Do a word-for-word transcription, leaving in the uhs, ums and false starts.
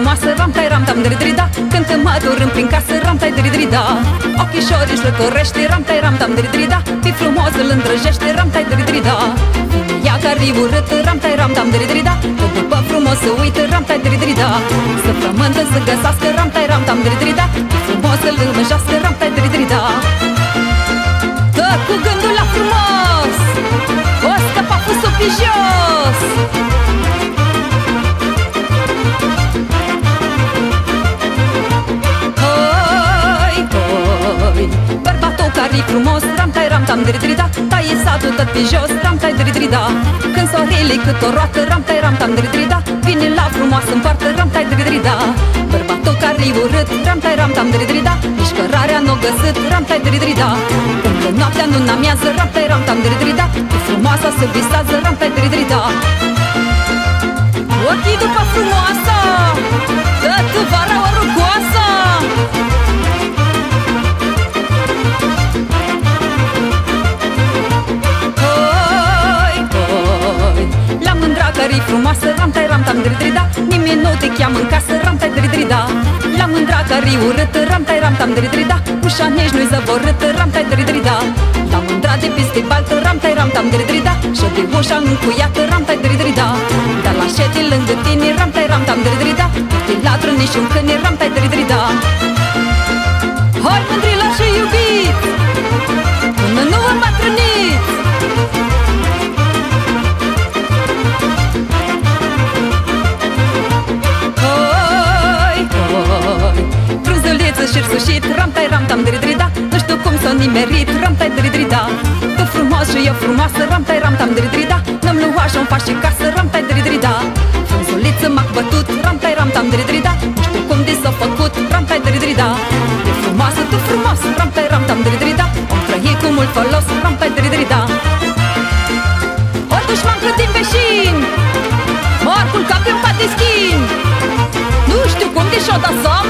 frumoasă, ram-tai, ram-tam, dri-dri-da. Când te măturâm prin casă, ram-tai, dri-dri-da. Ochișorii își răcorește, ram-tai, ram-tam, dri-dri-da. Fii frumos îl îndrăjește, ram-tai, dri-dri-da. Ea care-i urât, ram-tai, ram-tam, dri-dri-da. Că după frumos să uită, ram-tai, dri-dri-da. Să frământă, să găsească, ram-tai, ram-tam, dri-dri-da. Fii frumos să-l învejească, ram-tai, dri-dri-da. Dă cu gândul la frumos, o scăpa fusul pe jos. Bărbatul care-i frumos, ram-tai, ram-tam, dri-dri-da. Taie satul tot pe jos, ram-tai, dri-dri-da. Când soarele cât o roată, ram-tai, ram-tam, dri-dri-da. Vine la frumoasă în poartă, ram-tai, dri-dri-da. Bărbatul care-i urât, ram-tai, ram-tam, dri-dri-da. Nici cărarea n-o găsit, ram-tai, dri-dri-da. Când noaptea nu n-amiază, ram-tai, ram-tam, dri-dri-da. E frumoasa să visează, ram-tai, dri-dri-da. Ochii după frumoasa, dă-tu vara o rugoasă. La mândra care-i frumoasă, ram-tai, ram-tam, dri-dri-da. Nimeni nu te cheamă în casă, ram-tai, dri-dri-da. La mândra care-i urâtă, ram-tai, ram-tam, dri-dri-da. Ușa nici nu-i zăvorâtă, ram-tai, dri-dri-da. La mândra de peste baltă, ram-tai, ram-tam, dri-dri-da. Și de ușa încuiată, ram-tai, dri-dri-da. Dar la șede lângă tine, ram-tai, ram-tam, dri-dri-da. Te latră nici un câine, ram-tai, dri-dri-da. Hai mândrilor și iubiți, până nu îmbătrâniți. Frunzuliță și sușit, ram-tai, ram-tam, dri-dri-da. Nu știu cum s-o nimerit, ram-tai, dri-dri-da. Tu frumos și eu frumoasă, ram-tai, ram-tam, dri-dri-da. N-am luat și-o-mi faci și casă, ram-tai, dri-dri-da. Frunzuliță m-a bătut, ram-tai, ram-tam, dri-dri-da. Nu știu cum de s-a făcut, ram-tai, dri-dri-da. Tu frumoasă, tu frumoasă, ram-tai, ram-tam, dri-dri-da. Om trăi cu mult folos, ram-tai, dri-dri-da. Ori dușman din veșin, ori culca pe un pat de schimb. Nu știu cum de și-o da